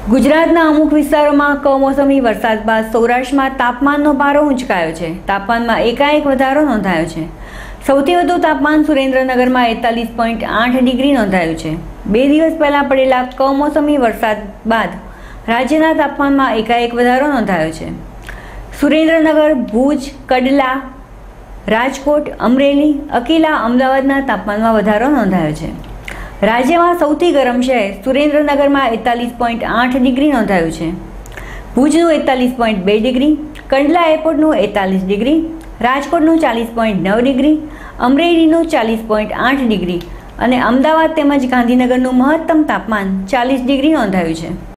ગુજરાતના અમુક વિસ્તારોમાં કમોસમી વરસાદ બાદ સૌરાષ્ટ્રમાં તાપમાનનો પારો ઊંચકાયો છે। તાપમાનમાં એકાએક વધારો નોંધાયો છે। સૌથી વધુ તાપમાન સુરેન્દ્રનગરમાં 41.8 ડિગ્રી નોંધાયું છે। 2 દિવસ પહેલા પડેલા કમોસમી વરસાદ બાદ રાજ્યના તાપમાનમાં એકાએક વધારો નોંધાયો છે। સુરેન્દ્રનગર, ભુજ, કડલા, રાજકોટ, અમરેલી, અકીલા, અમદાવાદના તાપમાનમાં વધારો નોંધાયો છે। રાજ્યમાં સૌથી ગરમ શહેર સુરેન્દ્રનગરમાં 41.8 ડિગ્રી નોંધાયું છે। ભુજનું 41.2 ડિગ્રી, કંડલા એરપોર્ટનું 41 ડિગ્રી, રાજકોટનું 40.9 ડિગ્રી, અમરેલીનું 40.8 ડિગ્રી અને અમદાવાદ તેમજ ગાંધીનગરનું મહત્તમ તાપમાન 40 ડિગ્રી નોંધાયું છે।